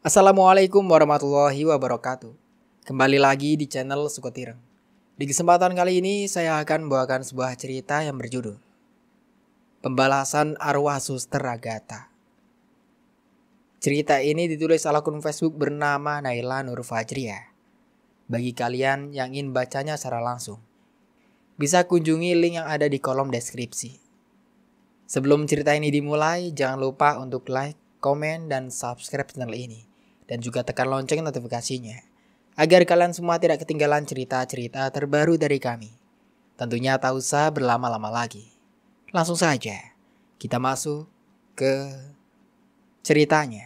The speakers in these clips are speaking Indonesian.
Assalamualaikum warahmatullahi wabarakatuh. Kembali lagi di channel Sukotireng. Di kesempatan kali ini saya akan membawakan sebuah cerita yang berjudul Pembalasan Arwah Suster Agatha. Cerita ini ditulis oleh akun Facebook bernama Naila Nur Fajriah. Bagi kalian yang ingin bacanya secara langsung, bisa kunjungi link yang ada di kolom deskripsi. Sebelum cerita ini dimulai, jangan lupa untuk like, komen, dan subscribe channel ini. Dan juga tekan lonceng notifikasinya, agar kalian semua tidak ketinggalan cerita-cerita terbaru dari kami. Tentunya tak usah berlama-lama lagi. Langsung saja, kita masuk ke ceritanya.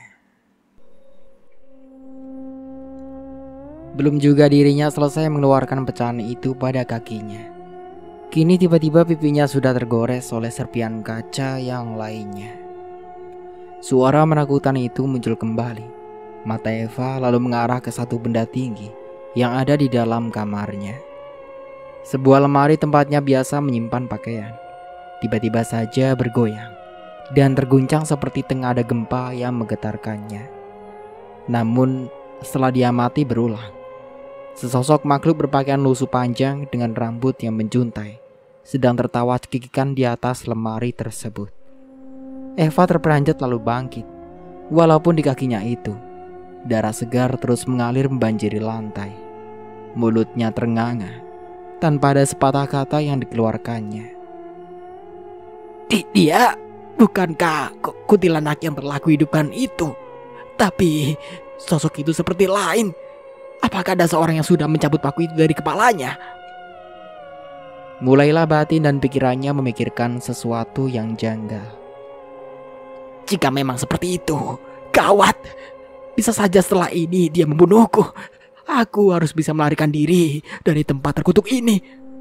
Belum juga dirinya selesai mengeluarkan pecahan itu pada kakinya, kini tiba-tiba pipinya sudah tergores oleh serpian kaca yang lainnya. Suara menakutkan itu muncul kembali. Mata Eva lalu mengarah ke satu benda tinggi yang ada di dalam kamarnya. Sebuah lemari tempatnya biasa menyimpan pakaian tiba-tiba saja bergoyang dan terguncang seperti tengah ada gempa yang menggetarkannya. Namun setelah diamati berulang, sesosok makhluk berpakaian lusuh panjang dengan rambut yang menjuntai sedang tertawa cekikikan di atas lemari tersebut. Eva terperanjat lalu bangkit. Walaupun di kakinya itu darah segar terus mengalir membanjiri lantai. Mulutnya ternganga tanpa ada sepatah kata yang dikeluarkannya. Dia bukankah kuntilanak yang telah kuhidupkan itu? Tapi sosok itu seperti lain. Apakah ada seorang yang sudah mencabut paku itu dari kepalanya? Mulailah batin dan pikirannya memikirkan sesuatu yang janggal. Jika memang seperti itu, gawat. Bisa saja setelah ini dia membunuhku. Aku harus bisa melarikan diri dari tempat terkutuk ini.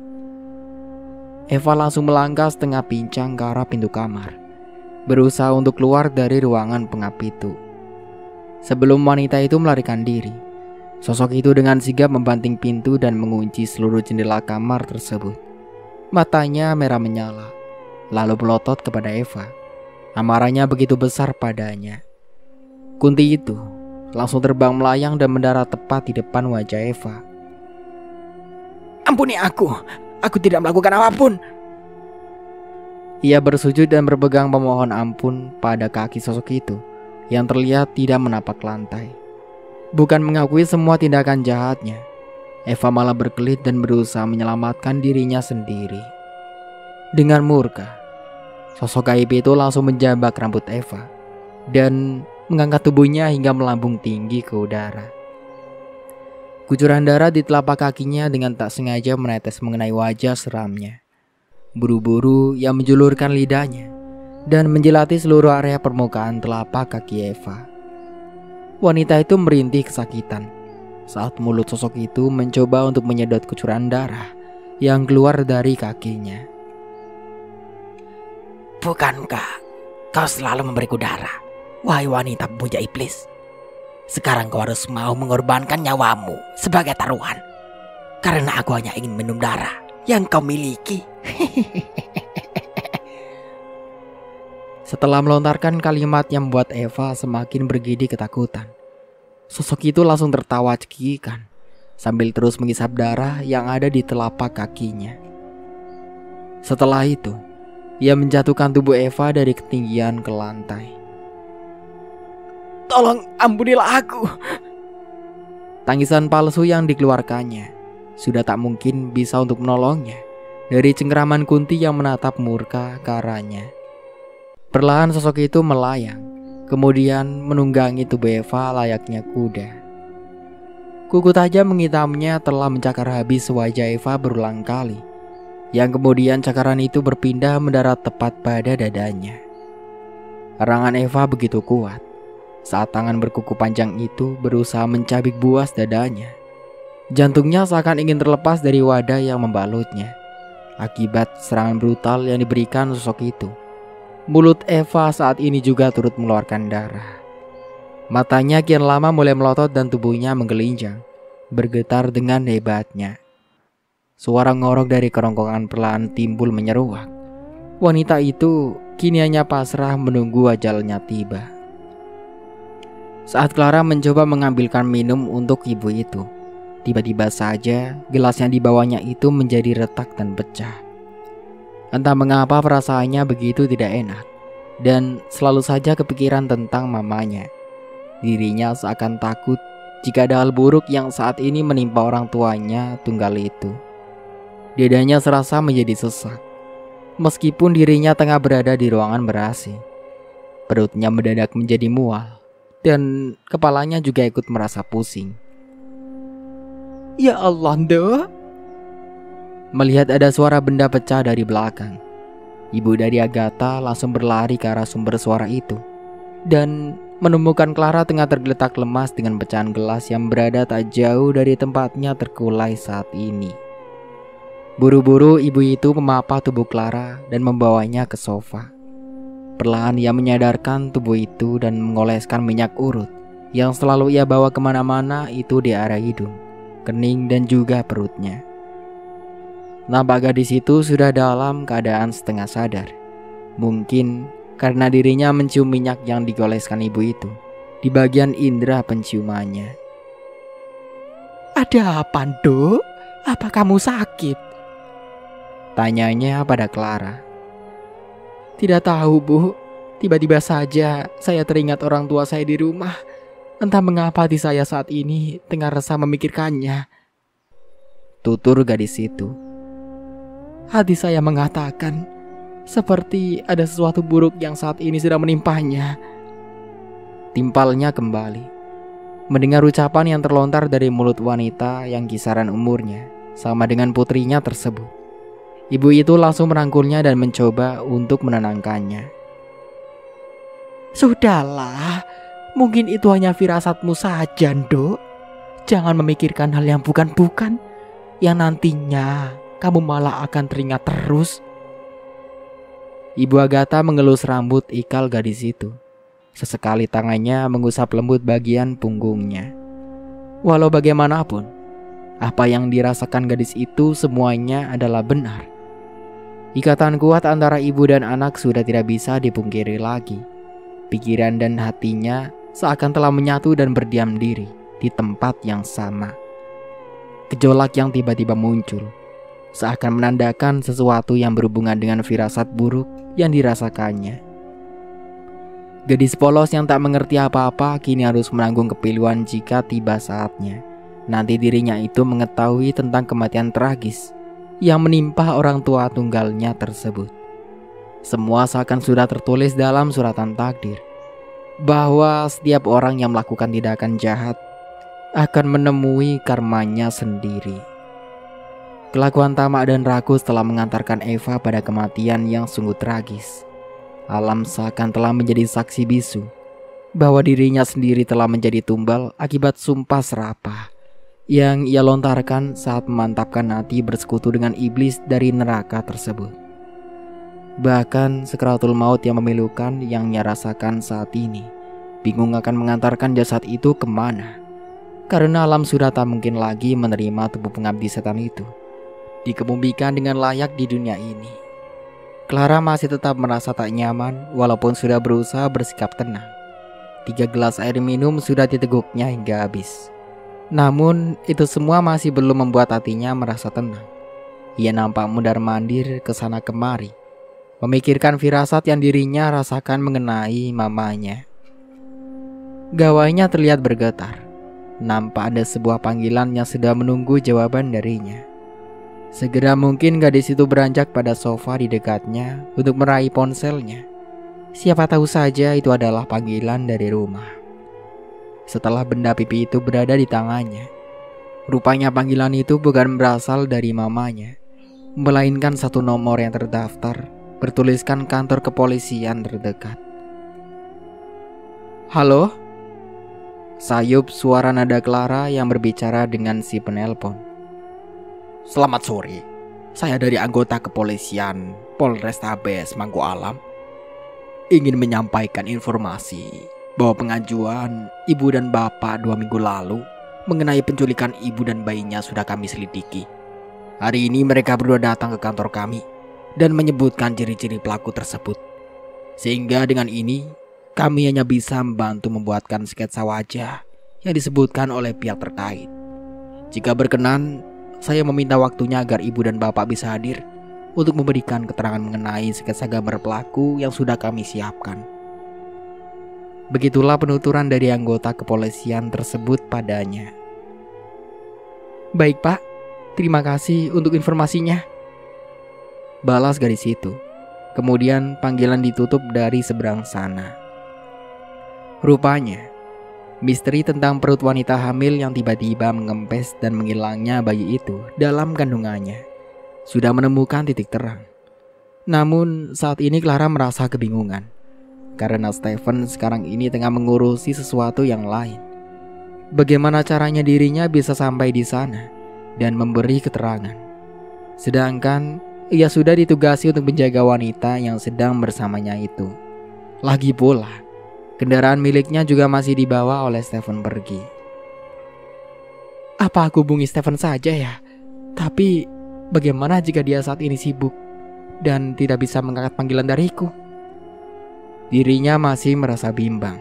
Eva langsung melangkah setengah pincang ke arah pintu kamar, berusaha untuk keluar dari ruangan pengap itu. Sebelum wanita itu melarikan diri, sosok itu dengan sigap membanting pintu dan mengunci seluruh jendela kamar tersebut. Matanya merah menyala, lalu melotot kepada Eva. Amarahnya begitu besar padanya. Kunti itu langsung terbang melayang dan mendarat tepat di depan wajah Eva. Ampuni aku tidak melakukan apapun. Ia bersujud dan berpegang memohon ampun pada kaki sosok itu yang terlihat tidak menapak lantai. Bukan mengakui semua tindakan jahatnya, Eva malah berkelit dan berusaha menyelamatkan dirinya sendiri. Dengan murka, sosok gaib itu langsung menjambak rambut Eva dan mengangkat tubuhnya hingga melambung tinggi ke udara. Kucuran darah di telapak kakinya dengan tak sengaja menetes mengenai wajah seramnya. Buru-buru ia menjulurkan lidahnya dan menjilati seluruh area permukaan telapak kaki Eva. Wanita itu merintih kesakitan saat mulut sosok itu mencoba untuk menyedot kucuran darah yang keluar dari kakinya. Bukankah kau selalu memberiku darah, wahai wanita pemuja iblis? Sekarang kau harus mau mengorbankan nyawamu sebagai taruhan, karena aku hanya ingin minum darah yang kau miliki. Setelah melontarkan kalimat yang membuat Eva semakin bergidik ketakutan, sosok itu langsung tertawa cekikikan sambil terus menghisap darah yang ada di telapak kakinya. Setelah itu, ia menjatuhkan tubuh Eva dari ketinggian ke lantai. Tolong ampunilah aku. Tangisan palsu yang dikeluarkannya sudah tak mungkin bisa untuk menolongnya dari cengkeraman Kunti yang menatap murka ke arahnya. Perlahan sosok itu melayang, kemudian menunggangi tubuh Eva layaknya kuda. Kuku tajam menghitamnya telah mencakar habis wajah Eva berulang kali, yang kemudian cakaran itu berpindah mendarat tepat pada dadanya. Erangan Eva begitu kuat saat tangan berkuku panjang itu berusaha mencabik buas dadanya. Jantungnya seakan ingin terlepas dari wadah yang membalutnya akibat serangan brutal yang diberikan sosok itu. Mulut Eva saat ini juga turut mengeluarkan darah. Matanya kian lama mulai melotot dan tubuhnya menggelinjang, bergetar dengan hebatnya. Suara ngorok dari kerongkongan perlahan timbul menyeruak. Wanita itu kini hanya pasrah menunggu ajalnya tiba. Saat Clara mencoba mengambilkan minum untuk ibu itu, tiba-tiba saja gelas yang dibawanya itu menjadi retak dan pecah. Entah mengapa perasaannya begitu tidak enak, dan selalu saja kepikiran tentang mamanya. Dirinya seakan takut jika ada hal buruk yang saat ini menimpa orang tuanya tunggal itu. Dadanya serasa menjadi sesak, meskipun dirinya tengah berada di ruangan ber-AC. Perutnya mendadak menjadi mual, dan kepalanya juga ikut merasa pusing. Ya Allah, Nduk. Melihat ada suara benda pecah dari belakang, ibu dari Agatha langsung berlari ke arah sumber suara itu dan menemukan Clara tengah tergeletak lemas dengan pecahan gelas yang berada tak jauh dari tempatnya terkulai saat ini. Buru-buru ibu itu memapah tubuh Clara dan membawanya ke sofa. Perlahan ia menyadarkan tubuh itu dan mengoleskan minyak urut yang selalu ia bawa kemana-mana itu di area hidung, kening dan juga perutnya. Nampak gadis itu sudah dalam keadaan setengah sadar. Mungkin karena dirinya mencium minyak yang digoleskan ibu itu di bagian indera penciumannya. Ada apa, Nduk? Apa kamu sakit? Tanyanya pada Clara. Tidak tahu, Bu. Tiba-tiba saja saya teringat orang tua saya di rumah. Entah mengapa hati saya saat ini tengah resah memikirkannya. Tutur gadis itu. Hati saya mengatakan seperti ada sesuatu buruk yang saat ini sedang menimpanya. Timpalnya kembali. Mendengar ucapan yang terlontar dari mulut wanita yang kisaran umurnya sama dengan putrinya tersebut, ibu itu langsung merangkulnya dan mencoba untuk menenangkannya. Sudahlah, mungkin itu hanya firasatmu saja, Nduk. Jangan memikirkan hal yang bukan-bukan, yang nantinya kamu malah akan teringat terus. Ibu Agatha mengelus rambut ikal gadis itu. Sesekali tangannya mengusap lembut bagian punggungnya. Walau bagaimanapun, apa yang dirasakan gadis itu semuanya adalah benar. Ikatan kuat antara ibu dan anak sudah tidak bisa dipungkiri lagi. Pikiran dan hatinya seakan telah menyatu dan berdiam diri di tempat yang sama. Gejolak yang tiba-tiba muncul seakan menandakan sesuatu yang berhubungan dengan firasat buruk yang dirasakannya. Gadis polos yang tak mengerti apa-apa kini harus menanggung kepiluan jika tiba saatnya nanti dirinya itu mengetahui tentang kematian tragis yang menimpa orang tua tunggalnya tersebut. Semua seakan sudah tertulis dalam suratan takdir, bahwa setiap orang yang melakukan tindakan jahat akan menemui karmanya sendiri. Kelakuan tamak dan rakus telah mengantarkan Eva pada kematian yang sungguh tragis. Alam seakan telah menjadi saksi bisu bahwa dirinya sendiri telah menjadi tumbal akibat sumpah serapah yang ia lontarkan saat memantapkan hati bersekutu dengan iblis dari neraka tersebut. Bahkan sekaratul maut yang memilukan yang ia rasakan saat ini bingung akan mengantarkan jasad itu kemana, karena alam sudah tak mungkin lagi menerima tubuh pengabdi setan itu dikebumikan dengan layak di dunia ini. Clara masih tetap merasa tak nyaman walaupun sudah berusaha bersikap tenang. 3 gelas air minum sudah diteguknya hingga habis. Namun itu semua masih belum membuat hatinya merasa tenang. Ia nampak mundar-mandir ke sana kemari, memikirkan firasat yang dirinya rasakan mengenai mamanya. Gawainya terlihat bergetar. Nampak ada sebuah panggilan yang sedang menunggu jawaban darinya. Segera mungkin gadis itu beranjak pada sofa di dekatnya untuk meraih ponselnya. Siapa tahu saja itu adalah panggilan dari rumah. Setelah benda pipi itu berada di tangannya, rupanya panggilan itu bukan berasal dari mamanya, melainkan satu nomor yang terdaftar bertuliskan kantor kepolisian terdekat. Halo? Sayup suara nada Clara yang berbicara dengan si penelpon. Selamat sore, saya dari anggota kepolisian Polrestabes Mangko Alam. Ingin menyampaikan informasi bahwa pengajuan ibu dan bapak 2 minggu lalu mengenai penculikan ibu dan bayinya sudah kami selidiki. Hari ini mereka berdua datang ke kantor kami dan menyebutkan ciri-ciri pelaku tersebut. Sehingga dengan ini Kami hanya bisa membantu membuatkan sketsa wajah yang disebutkan oleh pihak terkait. Jika berkenan, saya meminta waktunya agar ibu dan bapak bisa hadir untuk memberikan keterangan mengenai sketsa gambar pelaku yang sudah kami siapkan. Begitulah penuturan dari anggota kepolisian tersebut padanya. Baik Pak, terima kasih untuk informasinya, balas gadis itu. Kemudian panggilan ditutup dari seberang sana. Rupanya, misteri tentang perut wanita hamil yang tiba-tiba mengempes dan menghilangnya bayi itu dalam kandungannya sudah menemukan titik terang. Namun saat ini Clara merasa kebingungan karena Stephen sekarang ini tengah mengurusi sesuatu yang lain. Bagaimana caranya dirinya bisa sampai di sana dan memberi keterangan, sedangkan ia sudah ditugasi untuk menjaga wanita yang sedang bersamanya itu. Lagi pula, kendaraan miliknya juga masih dibawa oleh Stephen pergi. Apa aku hubungi Stephen saja ya? Tapi bagaimana jika dia saat ini sibuk dan tidak bisa mengangkat panggilan dariku? Dirinya masih merasa bimbang.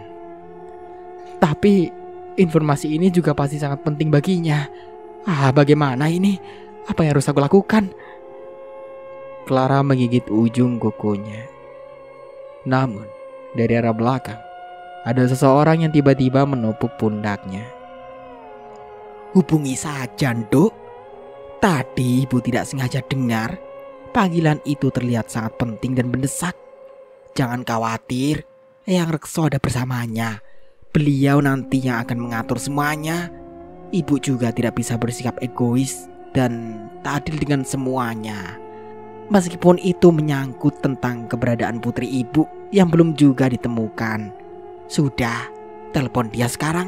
Tapi informasi ini juga pasti sangat penting baginya. Bagaimana ini? Apa yang harus aku lakukan? Clara menggigit ujung kukunya. Namun dari arah belakang ada seseorang yang tiba-tiba menepuk pundaknya. Hubungi saja, Nduk. Tadi ibu tidak sengaja dengar. Panggilan itu terlihat sangat penting dan mendesak. Jangan khawatir, Eyang Rekso ada bersamanya. Beliau nanti yang akan mengatur semuanya. Ibu juga tidak bisa bersikap egois dan tak adil dengan semuanya. Meskipun itu menyangkut tentang keberadaan putri ibu yang belum juga ditemukan. Sudah, telepon dia sekarang.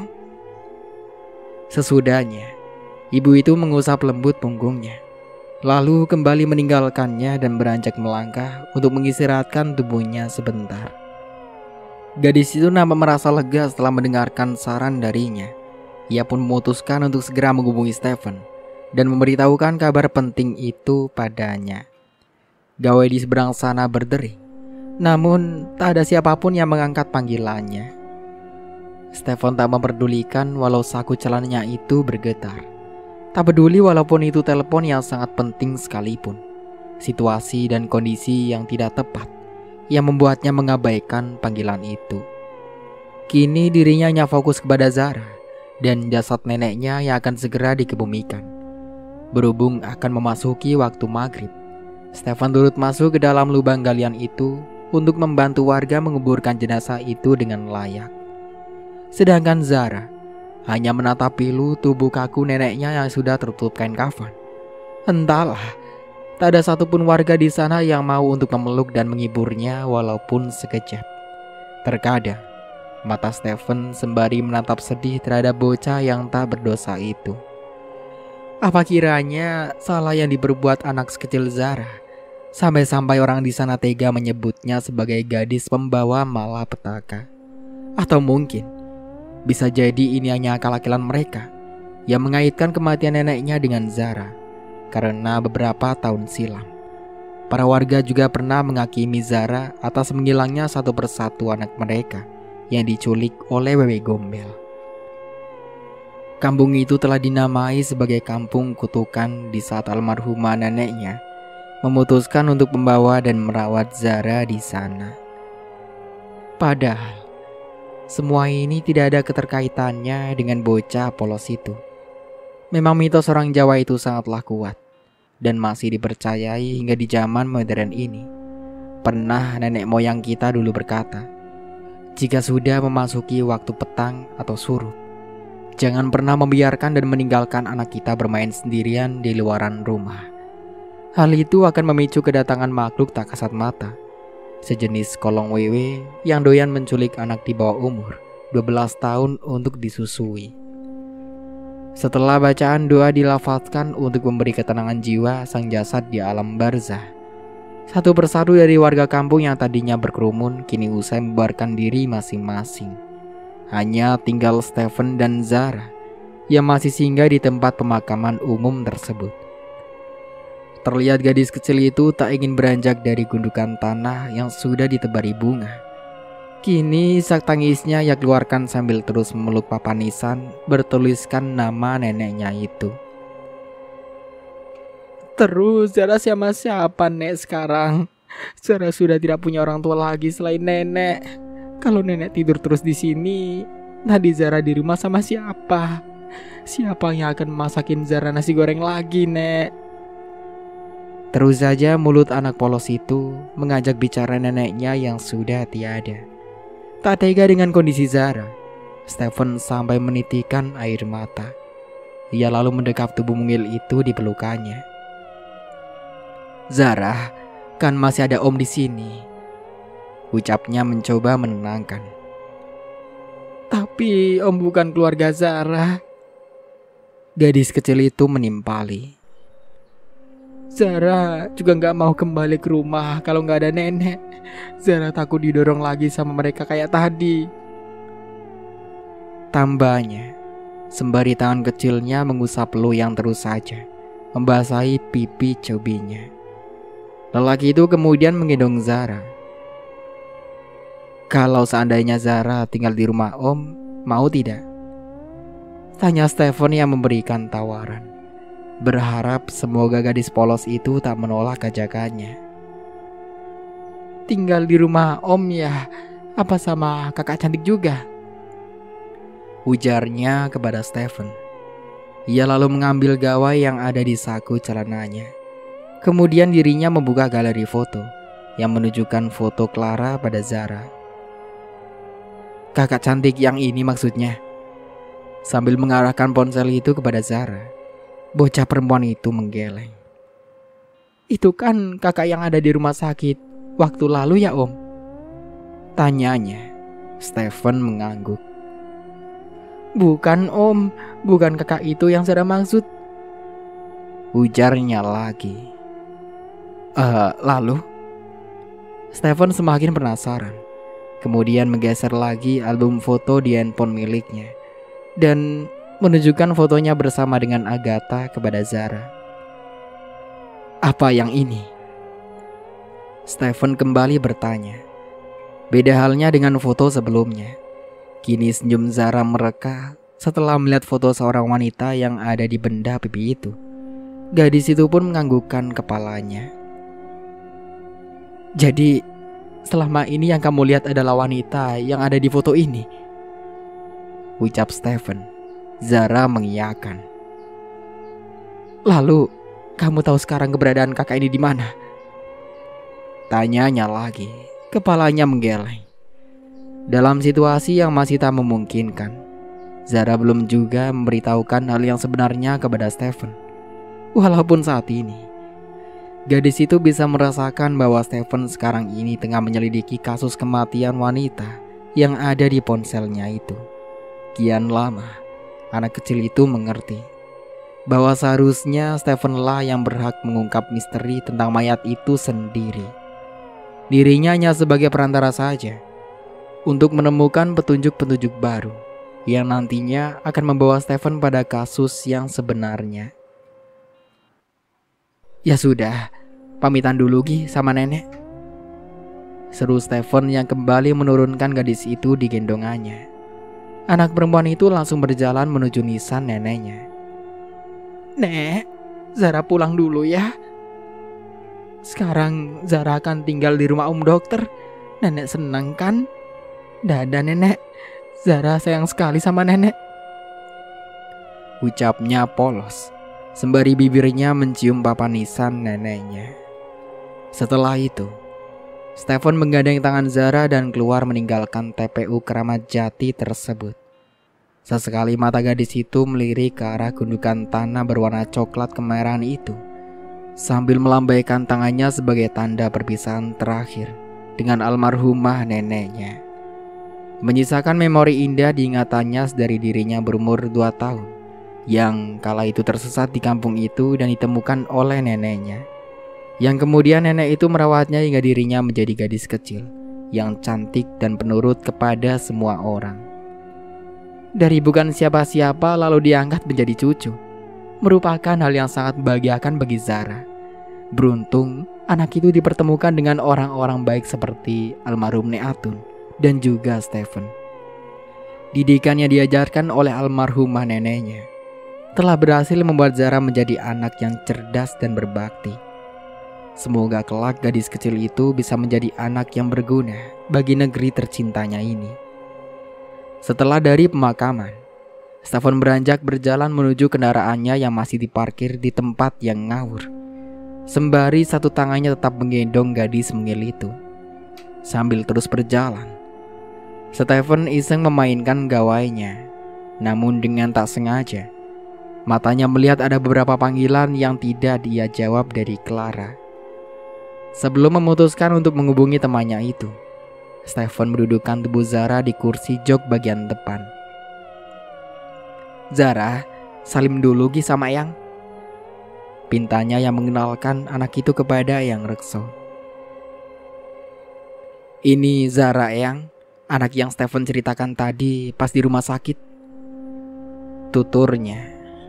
Sesudahnya, ibu itu mengusap lembut punggungnya, lalu kembali meninggalkannya dan beranjak melangkah untuk mengistirahatkan tubuhnya sebentar. Gadis itu nampak merasa lega setelah mendengarkan saran darinya. Ia pun memutuskan untuk segera menghubungi Stephen dan memberitahukan kabar penting itu padanya. Gawai di seberang sana berdering, namun tak ada siapapun yang mengangkat panggilannya. Stephen tak memperdulikan walau saku celananya itu bergetar. Tak peduli walaupun itu telepon yang sangat penting sekalipun. Situasi dan kondisi yang tidak tepat yang membuatnya mengabaikan panggilan itu. Kini dirinya hanya fokus kepada Zara dan jasad neneknya yang akan segera dikebumikan. Berhubung akan memasuki waktu maghrib, Stephen turut masuk ke dalam lubang galian itu untuk membantu warga menguburkan jenazah itu dengan layak. Sedangkan Zara hanya menatap pilu tubuh kaku neneknya yang sudah tertutup kain kafan. Entahlah, tak ada satupun warga di sana yang mau untuk memeluk dan menghiburnya walaupun sekejap. Terkadang, mata Stephen sembari menatap sedih terhadap bocah yang tak berdosa itu. Apa kiranya salah yang diperbuat anak sekecil Zara, sampai-sampai orang di sana tega menyebutnya sebagai gadis pembawa malapetaka? Atau mungkin bisa jadi ini hanya akal-akalan mereka yang mengaitkan kematian neneknya dengan Zara karena beberapa tahun silam. Para warga juga pernah menghakimi Zara atas menghilangnya satu persatu anak mereka yang diculik oleh Wewe Gombel. Kampung itu telah dinamai sebagai kampung kutukan di saat almarhumah neneknya memutuskan untuk membawa dan merawat Zara di sana. Padahal semua ini tidak ada keterkaitannya dengan bocah polos itu. Memang mitos orang Jawa itu sangatlah kuat dan masih dipercayai hingga di zaman modern ini. Pernah nenek moyang kita dulu berkata, jika sudah memasuki waktu petang atau surut, jangan pernah membiarkan dan meninggalkan anak kita bermain sendirian di luaran rumah. Hal itu akan memicu kedatangan makhluk tak kasat mata, sejenis kolong wewe yang doyan menculik anak di bawah umur 12 tahun untuk disusui. Setelah bacaan doa dilafazkan untuk memberi ketenangan jiwa sang jasad di alam barzah, satu persatu dari warga kampung yang tadinya berkerumun kini usai membubarkan diri masing-masing. Hanya tinggal Stephen dan Zara yang masih singgah di tempat pemakaman umum tersebut. Terlihat gadis kecil itu tak ingin beranjak dari gundukan tanah yang sudah ditebari bunga. Kini isak tangisnya ia keluarkan sambil terus memeluk papan nisan bertuliskan nama neneknya itu. Terus Zara sama siapa Nek sekarang? Zara sudah tidak punya orang tua lagi selain nenek. Kalau nenek tidur terus di sini, tadi Zara di rumah sama siapa? Siapa yang akan masakin Zara nasi goreng lagi, Nek? Terus saja mulut anak polos itu mengajak bicara neneknya yang sudah tiada. Tak tega dengan kondisi Zara, Stephen sampai menitikkan air mata. Ia lalu mendekap tubuh mungil itu di pelukannya. Zara, kan masih ada Om di sini, ucapnya mencoba menenangkan. Tapi Om bukan keluarga Zara. Gadis kecil itu menimpali. Zara juga gak mau kembali ke rumah kalau gak ada nenek. Zara takut didorong lagi sama mereka kayak tadi. Tambahnya, sembari tangan kecilnya mengusap peluh yang terus saja membasahi pipi cobinya. Lelaki itu kemudian menggendong Zara. Kalau seandainya Zara tinggal di rumah Om, mau tidak? Tanya Stephen yang memberikan tawaran, berharap semoga gadis polos itu tak menolak ajakannya. Tinggal di rumah Om ya, apa sama kakak cantik juga? Ujarnya kepada Stephen. Ia lalu mengambil gawai yang ada di saku celananya. Kemudian dirinya membuka galeri foto yang menunjukkan foto Clara pada Zara. Kakak cantik yang ini maksudnya. Sambil mengarahkan ponsel itu kepada Zara, bocah perempuan itu menggeleng. Itu kan kakak yang ada di rumah sakit waktu lalu ya Om? Tanyanya. Stephen mengangguk. Bukan Om, bukan kakak itu yang Zara maksud. Ujarnya lagi. Lalu? Stephen semakin penasaran. Kemudian menggeser lagi album foto di handphone miliknya dan menunjukkan fotonya bersama dengan Agatha kepada Zara. Apa yang ini? Stephen kembali bertanya. Beda halnya dengan foto sebelumnya. Kini senyum Zara mereka setelah melihat foto seorang wanita yang ada di benda pipi itu. Gadis itu pun menganggukkan kepalanya. Jadi, selama ini yang kamu lihat adalah wanita yang ada di foto ini? Ucap Stephen. Zara mengiyakan. Lalu, kamu tahu sekarang keberadaan kakak ini di mana? Tanyanya lagi. Kepalanya menggeleng. Dalam situasi yang masih tak memungkinkan, Zara belum juga memberitahukan hal yang sebenarnya kepada Stephen. Walaupun saat ini, gadis itu bisa merasakan bahwa Stephen sekarang ini tengah menyelidiki kasus kematian wanita yang ada di ponselnya itu. Kian lama, anak kecil itu mengerti bahwa seharusnya Stephen lah yang berhak mengungkap misteri tentang mayat itu sendiri. Dirinya hanya sebagai perantara saja untuk menemukan petunjuk-petunjuk baru yang nantinya akan membawa Stephen pada kasus yang sebenarnya. Ya sudah, pamitan dulu Gi sama nenek, seru Stephen yang kembali menurunkan gadis itu di gendongannya. Anak perempuan itu langsung berjalan menuju nisan neneknya. Nek, Zara pulang dulu ya. Sekarang Zara akan tinggal di rumah Om Dokter. Nenek senang kan? Dadah nenek, Zara sayang sekali sama nenek. Ucapnya polos, sembari bibirnya mencium papan nisan neneknya. Setelah itu, Stephen menggandeng tangan Zara dan keluar meninggalkan TPU Keramat Jati tersebut. Sesekali mata gadis itu melirik ke arah gundukan tanah berwarna coklat kemerahan itu, sambil melambaikan tangannya sebagai tanda perpisahan terakhir dengan almarhumah neneknya. Menyisakan memori indah di ingatannya dari dirinya berumur 2 tahun, yang kala itu tersesat di kampung itu dan ditemukan oleh neneknya. Yang kemudian nenek itu merawatnya hingga dirinya menjadi gadis kecil yang cantik dan penurut kepada semua orang. Dari bukan siapa-siapa lalu diangkat menjadi cucu, merupakan hal yang sangat membahagiakan bagi Zara. Beruntung anak itu dipertemukan dengan orang-orang baik seperti almarhum Nek Atun dan juga Stephen. Didikan yang diajarkan oleh almarhumah neneknya telah berhasil membuat Zara menjadi anak yang cerdas dan berbakti. Semoga kelak gadis kecil itu bisa menjadi anak yang berguna bagi negeri tercintanya ini. Setelah dari pemakaman, Stephen beranjak berjalan menuju kendaraannya yang masih diparkir di tempat yang ngawur. Sembari satu tangannya tetap menggendong gadis mungil itu. Sambil terus berjalan, Stephen iseng memainkan gawainya. Namun dengan tak sengaja, matanya melihat ada beberapa panggilan yang tidak dia jawab dari Clara. Sebelum memutuskan untuk menghubungi temannya itu, Stephen mendudukkan tubuh Zara di kursi jok bagian depan. "Zara, salim dulu Gi sama Eyang," pintanya yang mengenalkan anak itu kepada Eyang Rekso. "Ini Zara Eyang, anak yang Stephen ceritakan tadi pas di rumah sakit," tuturnya.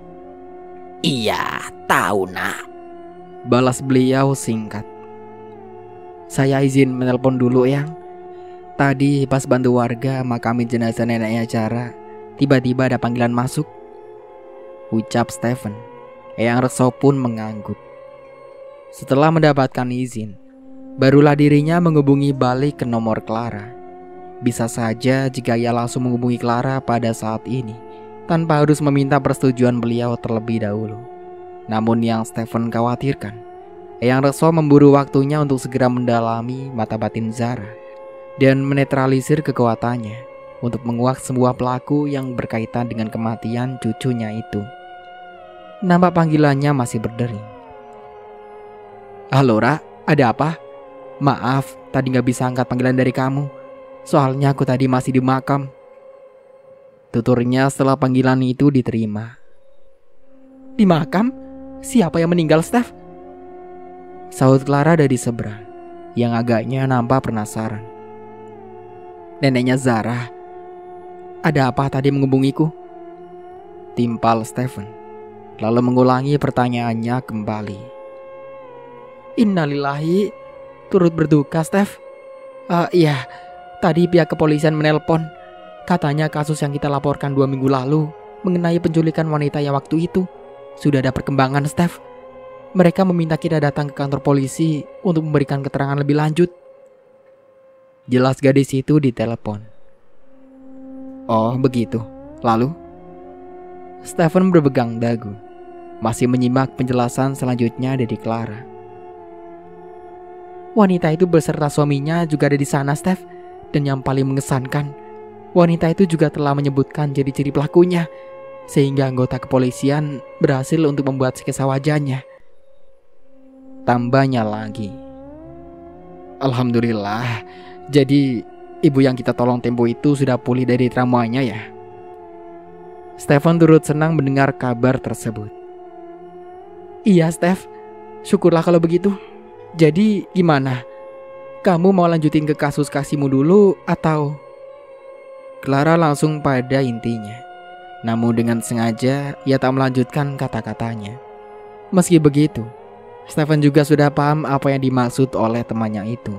"Iya, tahu nak," balas beliau singkat. "Saya izin menelpon dulu Eyang. Tadi pas bantu warga makamin jenazah neneknya Zara, tiba-tiba ada panggilan masuk," ucap Stephen. Eyang Rekso pun mengangguk. Setelah mendapatkan izin, barulah dirinya menghubungi balik ke nomor Clara. Bisa saja jika ia langsung menghubungi Clara pada saat ini, tanpa harus meminta persetujuan beliau terlebih dahulu. Namun yang Stephen khawatirkan, Eyang Rekso memburu waktunya untuk segera mendalami mata batin Zara dan menetralisir kekuatannya untuk menguak semua pelaku yang berkaitan dengan kematian cucunya itu. Nampak panggilannya masih berdering. "Halo Ra, ada apa? Maaf, tadi gak bisa angkat panggilan dari kamu. Soalnya aku tadi masih di makam," tuturnya setelah panggilan itu diterima. "Di makam? Siapa yang meninggal, Steph?" sahut Clara dari seberang, yang agaknya nampak penasaran. "Neneknya Zara. Ada apa tadi menghubungiku?" timpal Stephen, lalu mengulangi pertanyaannya kembali. "Innalillahi, turut berduka Steph. Iya, tadi pihak kepolisian menelpon. Katanya kasus yang kita laporkan 2 minggu lalu mengenai penculikan wanita yang waktu itu sudah ada perkembangan Steph. Mereka meminta kita datang ke kantor polisi untuk memberikan keterangan lebih lanjut," jelas gadis itu di telepon. "Oh begitu, lalu?" Stephen berpegang dagu, masih menyimak penjelasan selanjutnya dari Clara. "Wanita itu beserta suaminya juga ada di sana, Steph. Dan yang paling mengesankan, wanita itu juga telah menyebutkan ciri-ciri pelakunya, sehingga anggota kepolisian berhasil untuk membuat sketsa wajahnya," tambahnya lagi. "Alhamdulillah, jadi ibu yang kita tolong tempo itu sudah pulih dari traumanya ya?" Stephen turut senang mendengar kabar tersebut. "Iya Steph, syukurlah kalau begitu. Jadi gimana? Kamu mau lanjutin ke kasus kasihmu dulu atau?" Clara langsung pada intinya. Namun dengan sengaja ia tak melanjutkan kata-katanya. Meski begitu, Stephen juga sudah paham apa yang dimaksud oleh temannya itu.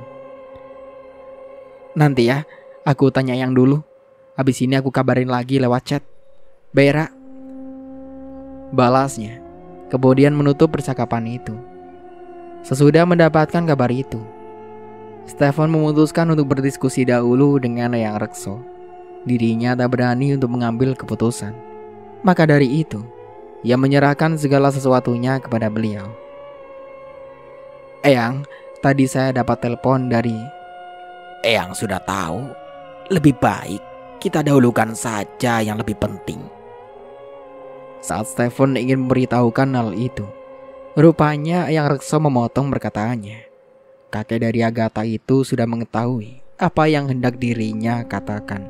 "Nanti ya, aku tanya yang dulu. Habis ini aku kabarin lagi lewat chat. Bye, Ra," balasnya. Kemudian menutup percakapan itu. Sesudah mendapatkan kabar itu, Stephen memutuskan untuk berdiskusi dahulu dengan Eyang Rekso. Dirinya tak berani untuk mengambil keputusan. Maka dari itu, ia menyerahkan segala sesuatunya kepada beliau. "Eyang, tadi saya dapat telepon dari..." "Eyang sudah tahu. Lebih baik kita dahulukan saja yang lebih penting." Saat Stephen ingin memberitahukan hal itu, rupanya Eyang Rekso memotong perkataannya. Kakek dari Agatha itu sudah mengetahui apa yang hendak dirinya katakan.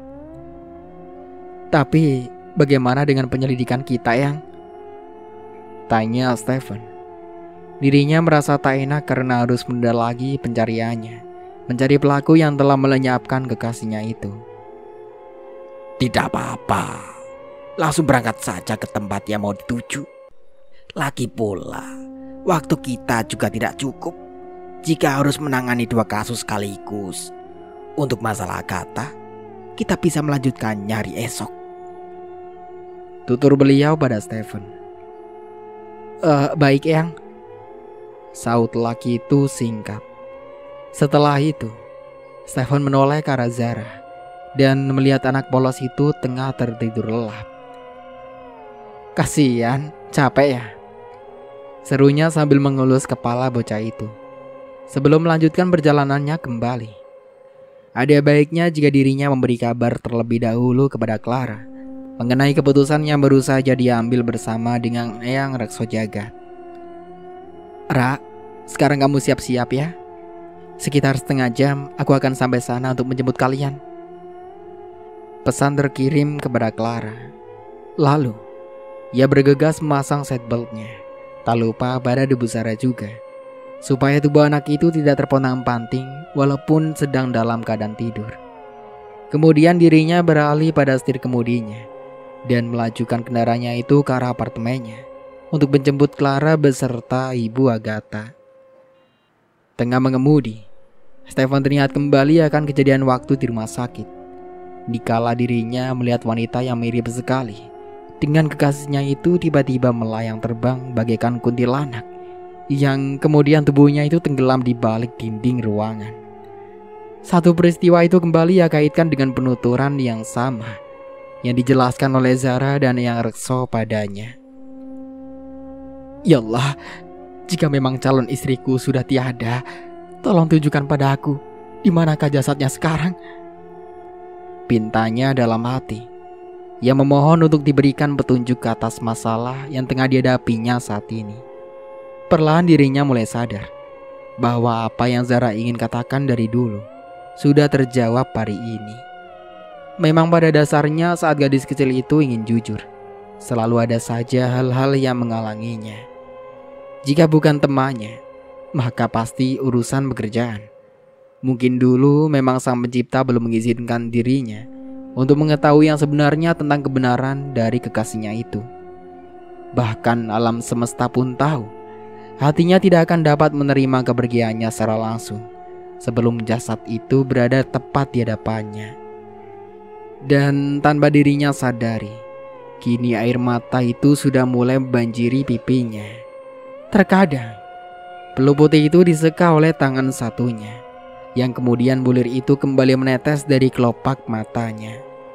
"Tapi bagaimana dengan penyelidikan kita, Eyang?" tanya Stephen. Dirinya merasa tak enak karena harus menunda lagi pencariannya, mencari pelaku yang telah melenyapkan kekasihnya itu. "Tidak apa-apa, langsung berangkat saja ke tempat yang mau dituju. Lagi pula, waktu kita juga tidak cukup jika harus menangani 2 kasus sekaligus. Untuk masalah kata, kita bisa melanjutkan nyari esok. Tutur beliau pada Stephen. Baik Eyang, saut laki itu singkat. Setelah itu, Stephen menoleh ke arah Zara dan melihat anak polos itu tengah tertidur lelap. Kasihan, capek ya? Serunya sambil mengelus kepala bocah itu sebelum melanjutkan perjalanannya kembali. Ada baiknya jika dirinya memberi kabar terlebih dahulu kepada Clara mengenai keputusan yang baru saja diambil bersama dengan Eyang Rekso Jagat. Ra, sekarang kamu siap-siap ya. Sekitar setengah jam aku akan sampai sana untuk menjemput kalian. Pesan terkirim kepada Clara. Lalu, ia bergegas memasang seatbeltnya. Tak lupa pada debu Zara juga, supaya tubuh anak itu tidak terpontang-panting walaupun sedang dalam keadaan tidur. Kemudian dirinya beralih pada setir kemudinya dan melajukan kendaraannya itu ke arah apartemennya untuk menjemput Clara beserta ibu Agatha. Tengah mengemudi, Stephen teringat kembali akan kejadian waktu di rumah sakit, dikala dirinya melihat wanita yang mirip sekali dengan kekasihnya itu tiba-tiba melayang terbang bagaikan kuntilanak, yang kemudian tubuhnya itu tenggelam di balik dinding ruangan. Satu peristiwa itu kembali ia kaitkan dengan penuturan yang sama yang dijelaskan oleh Zara dan Eyang Rekso padanya. Ya Allah, jika memang calon istriku sudah tiada, tolong tunjukkan pada aku di manakah jasadnya sekarang. Pintanya dalam hati. Ia memohon untuk diberikan petunjuk ke atas masalah yang tengah dihadapinya saat ini. Perlahan dirinya mulai sadar bahwa apa yang Zara ingin katakan dari dulu sudah terjawab hari ini. Memang pada dasarnya saat gadis kecil itu ingin jujur, selalu ada saja hal-hal yang menghalanginya. Jika bukan temannya, maka pasti urusan pekerjaan. Mungkin dulu memang Sang Pencipta belum mengizinkan dirinya untuk mengetahui yang sebenarnya tentang kebenaran dari kekasihnya itu. Bahkan alam semesta pun tahu hatinya tidak akan dapat menerima kepergiannya secara langsung sebelum jasad itu berada tepat di hadapannya. Dan tanpa dirinya sadari, kini air mata itu sudah mulai membanjiri pipinya. Terkadang peluh putih itu diseka oleh tangan satunya, yang kemudian bulir itu kembali menetes dari kelopak matanya.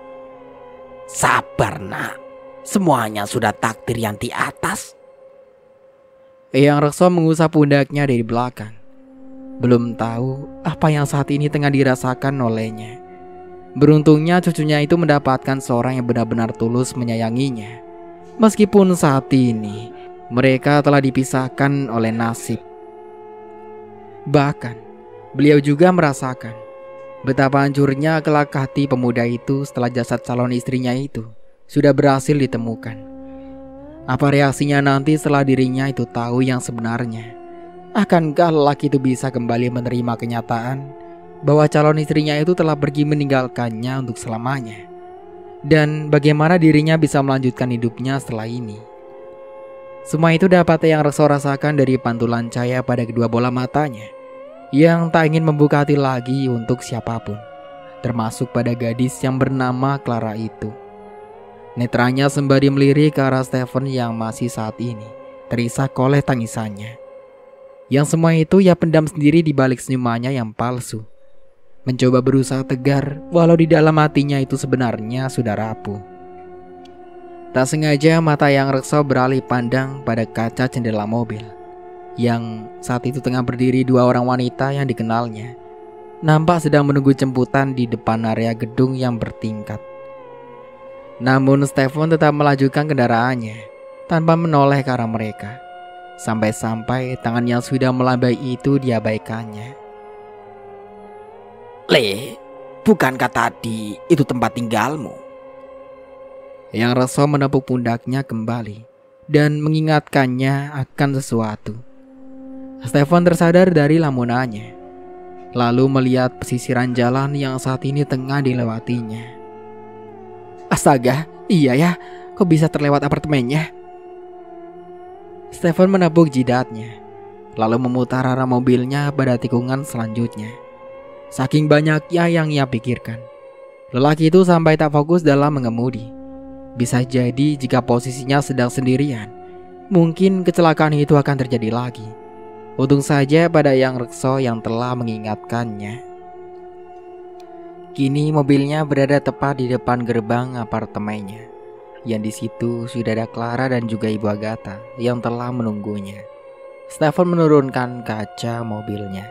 Sabar nak, semuanya sudah takdir yang di atas. Eyang Rekso mengusap pundaknya dari belakang. Belum tahu apa yang saat ini tengah dirasakan olehnya. Beruntungnya cucunya itu mendapatkan seorang yang benar-benar tulus menyayanginya. Meskipun saat ini mereka telah dipisahkan oleh nasib. Bahkan beliau juga merasakan betapa hancurnya kelak hati pemuda itu setelah jasad calon istrinya itu sudah berhasil ditemukan. Apa reaksinya nanti setelah dirinya itu tahu yang sebenarnya? Akankah lelaki itu bisa kembali menerima kenyataan bahwa calon istrinya itu telah pergi meninggalkannya untuk selamanya? Dan bagaimana dirinya bisa melanjutkan hidupnya setelah ini? Semua itu dapat Eyang Rekso rasakan dari pantulan cahaya pada kedua bola matanya yang tak ingin membuka hati lagi untuk siapapun, termasuk pada gadis yang bernama Clara itu. Netranya sembari melirik ke arah Stephen yang masih saat ini terisak oleh tangisannya. Yang semua itu ia pendam sendiri di balik senyumannya yang palsu. Mencoba berusaha tegar walau di dalam hatinya itu sebenarnya sudah rapuh. Tak sengaja mata Eyang Rekso beralih pandang pada kaca jendela mobil yang saat itu tengah berdiri dua orang wanita yang dikenalnya, nampak sedang menunggu jemputan di depan area gedung yang bertingkat. Namun Stephen tetap melanjutkan kendaraannya tanpa menoleh ke arah mereka, sampai-sampai tangan yang sudah melambai itu diabaikannya. Le, bukankah tadi itu tempat tinggalmu? Eyang Rekso menepuk pundaknya kembali dan mengingatkannya akan sesuatu. Stephen tersadar dari lamunannya, lalu melihat pesisiran jalan yang saat ini tengah dilewatinya. Astaga, iya ya, kok bisa terlewat apartemennya? Stephen menepuk jidatnya, lalu memutar arah mobilnya pada tikungan selanjutnya. Saking banyaknya yang ia pikirkan, lelaki itu sampai tak fokus dalam mengemudi. Bisa jadi jika posisinya sedang sendirian, mungkin kecelakaan itu akan terjadi lagi. Untung saja pada Yang Rekso yang telah mengingatkannya. Kini mobilnya berada tepat di depan gerbang apartemennya. Yang di situ sudah ada Clara dan juga Ibu Agatha yang telah menunggunya. Stefan menurunkan kaca mobilnya.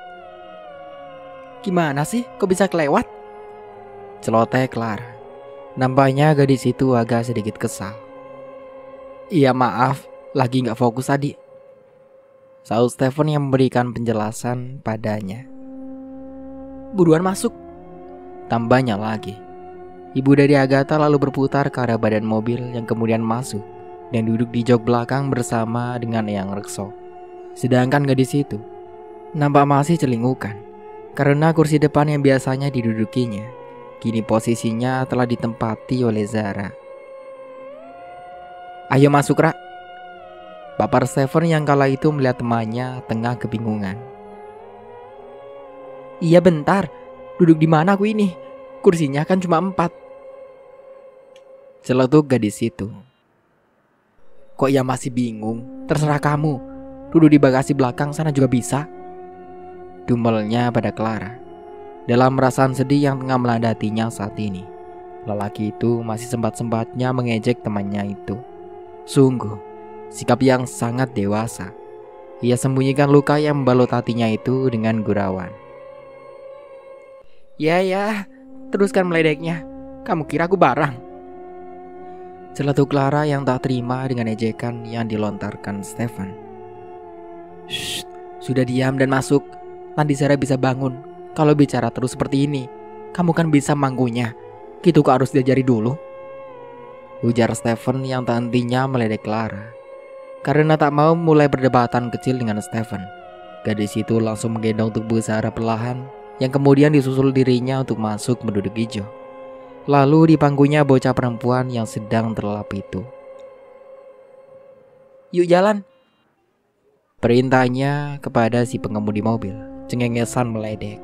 Gimana sih, kok bisa kelewat? Celoteh Clara. Nampaknya gadis itu agak sedikit kesal. Iya maaf, lagi gak fokus tadi. Saud Stefan yang memberikan penjelasan padanya. Buruan masuk, tambahnya lagi. Ibu dari Agatha lalu berputar ke arah badan mobil yang kemudian masuk dan duduk di jok belakang bersama dengan Yang Rekso. Sedangkan gadis itu nampak masih celingukan karena kursi depan yang biasanya didudukinya kini posisinya telah ditempati oleh Zara. Ayo masuk, Ra. Bapak Stefan yang kala itu melihat temannya tengah kebingungan. Iya bentar, duduk di mana aku ini? Kursinya kan cuma 4. Celetuk gadis itu. Kok ia masih bingung? Terserah kamu, duduk di bagasi belakang sana juga bisa. Dumelnya pada Clara. Dalam perasaan sedih yang tengah melanda hatinya saat ini, lelaki itu masih sempat-sempatnya mengejek temannya itu. Sungguh, sikap yang sangat dewasa. Ia sembunyikan luka yang membalut hatinya itu dengan gurauan. Ya, teruskan meledeknya. Kamu kira aku barang? Celetuk Clara yang tak terima dengan ejekan yang dilontarkan Stefan. Shh, sudah diam dan masuk. Nanti Zara bisa bangun. Kalau bicara terus seperti ini, kamu kan bisa manggunya. Gitu kok harus diajari dulu. Ujar Stefan yang tak hentinya meledek Clara. Karena tak mau mulai perdebatan kecil dengan Stefan, gadis itu langsung menggendong tubuh Zara perlahan, yang kemudian disusul dirinya untuk masuk menduduk hijau. Lalu dipangkunya bocah perempuan yang sedang terlelap itu. Yuk jalan, perintahnya kepada si pengemudi mobil. Cengengesan meledek.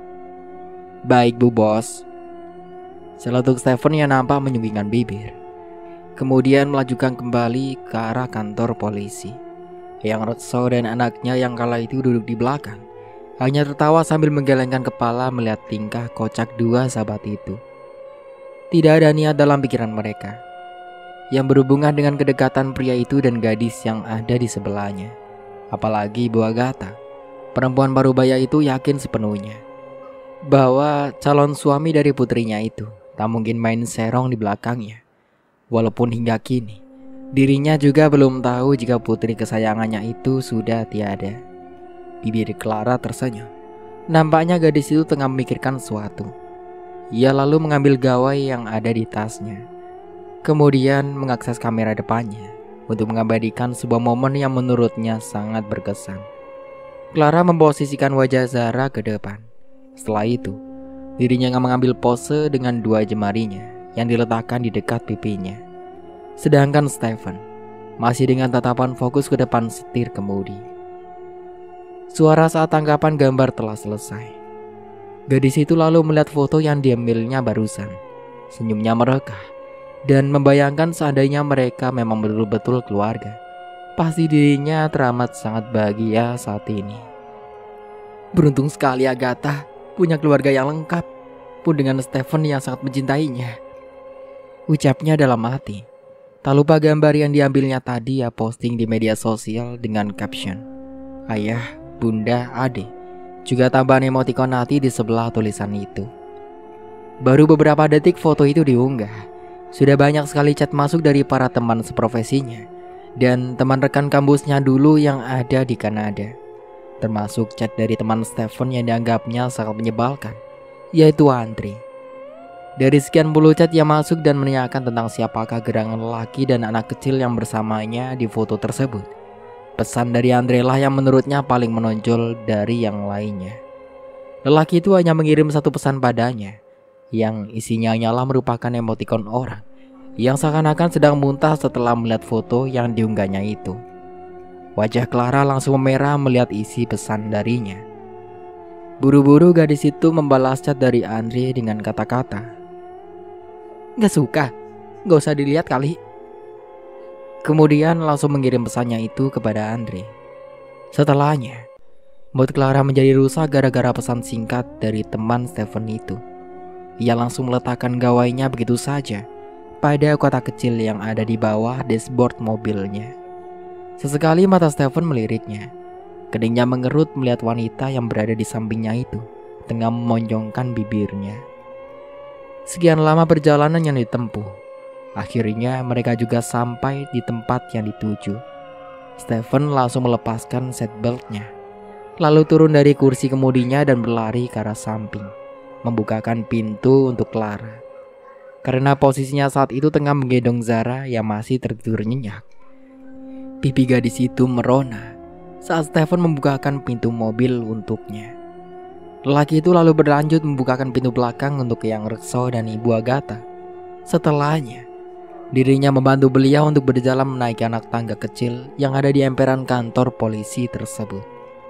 Baik Bu Bos, Celetuk Stefan yang nampak menyunggingkan bibir. Kemudian melajukan kembali ke arah kantor polisi. Yang Rekso dan anaknya yang kala itu duduk di belakang hanya tertawa sambil menggelengkan kepala melihat tingkah kocak dua sahabat itu. Tidak ada niat dalam pikiran mereka yang berhubungan dengan kedekatan pria itu dan gadis yang ada di sebelahnya. Apalagi Bu Agatha, perempuan parubaya itu yakin sepenuhnya bahwa calon suami dari putrinya itu tak mungkin main serong di belakangnya. Walaupun hingga kini dirinya juga belum tahu jika putri kesayangannya itu sudah tiada. Bibir Clara tersenyum. Nampaknya gadis itu tengah memikirkan sesuatu. Ia lalu mengambil gawai yang ada di tasnya. Kemudian mengakses kamera depannya untuk mengabadikan sebuah momen yang menurutnya sangat berkesan. Clara memposisikan wajah Zara ke depan. Setelah itu, dirinya mengambil pose dengan dua jemarinya yang diletakkan di dekat pipinya. Sedangkan Stefan masih dengan tatapan fokus ke depan setir kemudi. Suara saat tangkapan gambar telah selesai. Gadis itu lalu melihat foto yang diambilnya barusan. Senyumnya merekah dan membayangkan seandainya mereka memang betul-betul keluarga. Pasti dirinya teramat sangat bahagia saat ini. Beruntung sekali Agatha punya keluarga yang lengkap, pun dengan Stefan yang sangat mencintainya. Ucapnya dalam hati. Tak lupa gambar yang diambilnya tadi ia posting di media sosial dengan caption Ayah, Bunda, Ade. Juga tambahan emotikon hati di sebelah tulisan itu. Baru beberapa detik foto itu diunggah, sudah banyak sekali chat masuk dari para teman seprofesinya dan teman rekan kampusnya dulu yang ada di Kanada. Termasuk chat dari teman Stefan yang dianggapnya sangat menyebalkan, yaitu Andre. Dari sekian puluh chat yang masuk dan menanyakan tentang siapakah gerangan lelaki dan anak kecil yang bersamanya di foto tersebut, pesan dari Andre lah yang menurutnya paling menonjol dari yang lainnya. Lelaki itu hanya mengirim satu pesan padanya, yang isinya hanyalah merupakan emotikon orang yang seakan-akan sedang muntah setelah melihat foto yang diunggahnya itu. Wajah Clara langsung memerah melihat isi pesan darinya. Buru-buru gadis itu membalas chat dari Andre dengan kata-kata, "Gak suka, gak usah dilihat kali." Kemudian langsung mengirim pesannya itu kepada Andre. Setelahnya, mood Clara menjadi rusak gara-gara pesan singkat dari teman Stephen itu. Ia langsung meletakkan gawainya begitu saja pada kotak kecil yang ada di bawah dashboard mobilnya. Sesekali mata Stephen meliriknya. Keningnya mengerut melihat wanita yang berada di sampingnya itu tengah memonjongkan bibirnya. Sekian lama perjalanan yang ditempuh. Akhirnya mereka juga sampai di tempat yang dituju. Stephen langsung melepaskan seatbeltnya, lalu turun dari kursi kemudinya dan berlari ke arah samping, membukakan pintu untuk Clara. Karena posisinya saat itu tengah menggendong Zara yang masih tertidur nyenyak. Pipi gadis itu merona saat Stephen membukakan pintu mobil untuknya. Lelaki itu lalu berlanjut membukakan pintu belakang untuk Yang Rekso dan Ibu Agatha. Setelahnya, dirinya membantu beliau untuk berjalan menaiki anak tangga kecil yang ada di emperan kantor polisi tersebut.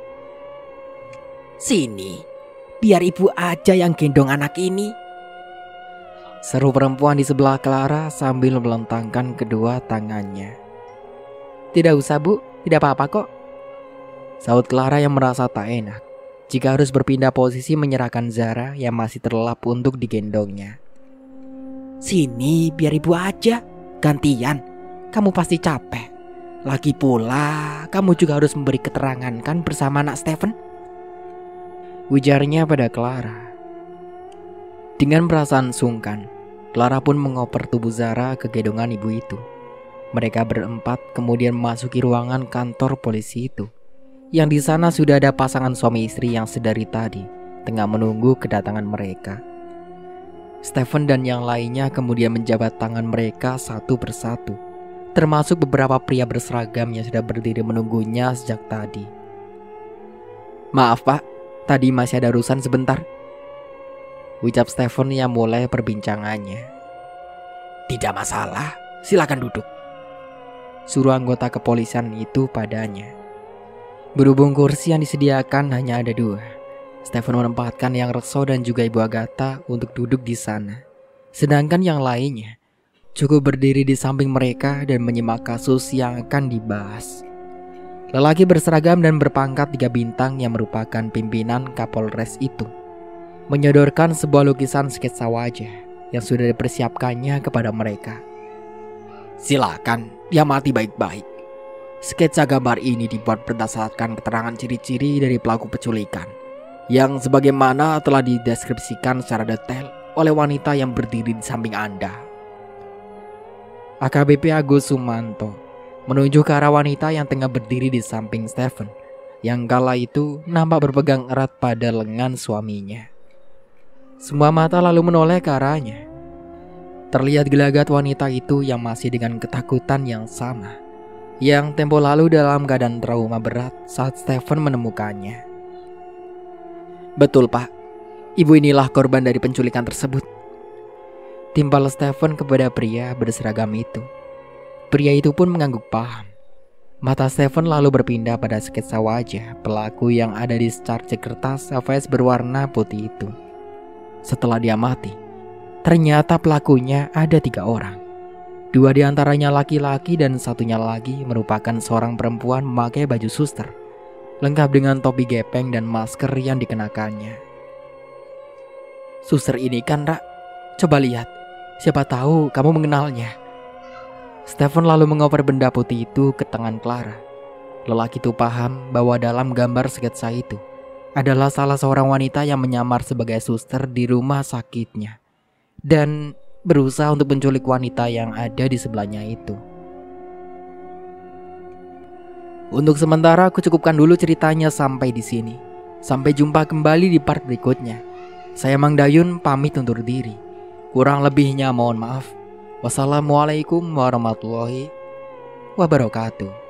"Sini, biar ibu aja yang gendong anak ini," seru perempuan di sebelah Clara sambil melentangkan kedua tangannya. "Tidak usah bu, tidak apa-apa kok," sahut Clara yang merasa tak enak jika harus berpindah posisi menyerahkan Zara yang masih terlelap untuk digendongnya. "Sini biar ibu aja, gantian, kamu pasti capek. Lagi pula kamu juga harus memberi keterangan kan bersama anak Stephen," ujarnya pada Clara. Dengan perasaan sungkan, Clara pun mengoper tubuh Zara ke gendongan ibu itu. Mereka berempat kemudian memasuki ruangan kantor polisi itu, yang di sana sudah ada pasangan suami istri yang sedari tadi tengah menunggu kedatangan mereka. Stephen dan yang lainnya kemudian menjabat tangan mereka satu persatu, termasuk beberapa pria berseragam yang sudah berdiri menunggunya sejak tadi. "Maaf pak, tadi masih ada urusan sebentar," ucap Stephen yang mulai perbincangannya. "Tidak masalah, silakan duduk," suruh anggota kepolisian itu padanya. Berhubung kursi yang disediakan hanya ada 2, Stephen menempatkan Yang Rekso dan juga Ibu Agatha untuk duduk di sana. Sedangkan yang lainnya cukup berdiri di samping mereka dan menyimak kasus yang akan dibahas. Lelaki berseragam dan berpangkat 3 bintang yang merupakan pimpinan Kapolres itu menyodorkan sebuah lukisan sketsa wajah yang sudah dipersiapkannya kepada mereka. "Silakan, diamati baik-baik. Sketsa gambar ini dibuat berdasarkan keterangan ciri-ciri dari pelaku penculikan yang sebagaimana telah dideskripsikan secara detail oleh wanita yang berdiri di samping Anda." AKBP Agus Sumanto menunjuk ke arah wanita yang tengah berdiri di samping Stephen, yang kala itu nampak berpegang erat pada lengan suaminya. Semua mata lalu menoleh ke arahnya. Terlihat gelagat wanita itu yang masih dengan ketakutan yang sama, yang tempo lalu dalam keadaan trauma berat saat Stephen menemukannya. "Betul pak, ibu inilah korban dari penculikan tersebut," timpal Stephen kepada pria berseragam itu. Pria itu pun mengangguk paham. Mata Stephen lalu berpindah pada sketsa wajah pelaku yang ada di secarcik kertas AVS berwarna putih itu. Setelah diamati, ternyata pelakunya ada 3 orang. 2 diantaranya laki-laki dan satunya lagi merupakan seorang perempuan memakai baju suster, lengkap dengan topi gepeng dan masker yang dikenakannya. "Suster ini kan, Rak? Coba lihat, siapa tahu kamu mengenalnya." Stephen lalu mengoper benda putih itu ke tangan Clara. Lelaki itu paham bahwa dalam gambar sketsa itu adalah salah seorang wanita yang menyamar sebagai suster di rumah sakitnya dan berusaha untuk menculik wanita yang ada di sebelahnya itu. Untuk sementara aku cukupkan dulu ceritanya sampai di sini. Sampai jumpa kembali di part berikutnya. Saya Mang Dayun pamit undur diri. Kurang lebihnya mohon maaf. Wassalamualaikum warahmatullahi wabarakatuh.